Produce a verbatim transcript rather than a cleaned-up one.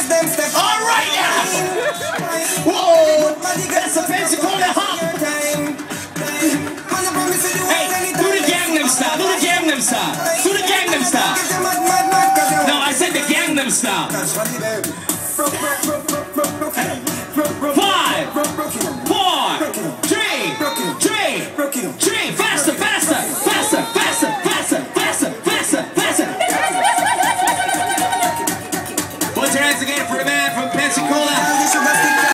All right now. Whoa, that's a fancy call it hop. Hey, do the Gangnam style. Do the Gangnam style. Do the Gangnam style. No, I said the Gangnam style. Five,